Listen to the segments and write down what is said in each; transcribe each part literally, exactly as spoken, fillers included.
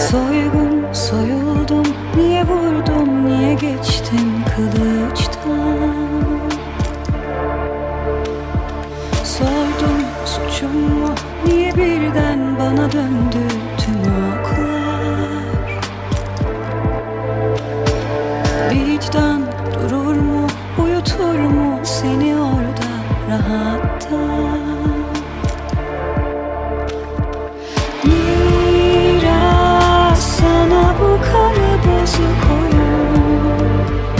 Soygun soyuldum, niye vurdum, niye geçtim kılıçtan? Sordum suçum mu, niye birden bana döndü tüm oklar? Vicdan durur mu, uyutur mu seni orada rahatta? Bu kanı bozuk oyun,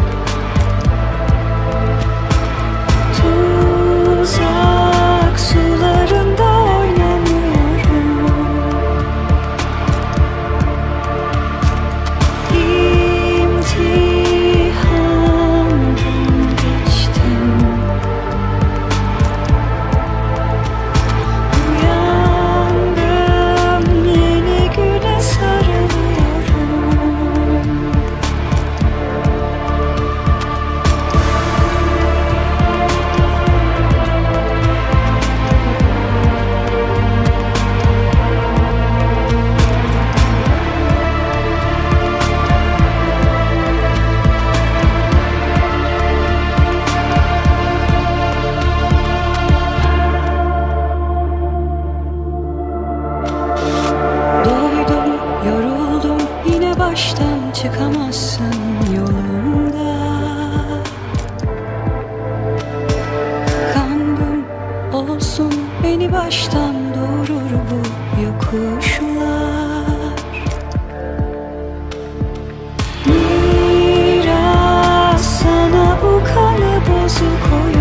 tuzak sularında oynamıyorum. İmtihandan geçtim, uyandım, yeni güne sarılıyorum. Doydum, yoruldum, yine baştan çıkamazsın yolumda. Kandım olsun, beni baştan doğurur bu yokuşlar. Miras sana bu kanı bozuk oyun.